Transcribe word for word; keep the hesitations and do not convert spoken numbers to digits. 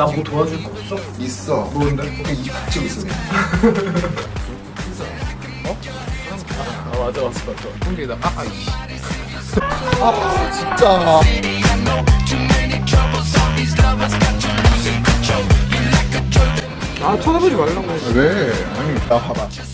나 뭐 도와줄 거 없어? 있어. 뭔데? 그냥 이 박치고 있어. 어? 아 맞아 맞아 맞아. 홍게에다 아 아이씨. 아 진짜. 아 쳐다보지 말라고. 왜? 아니 나 봐봐.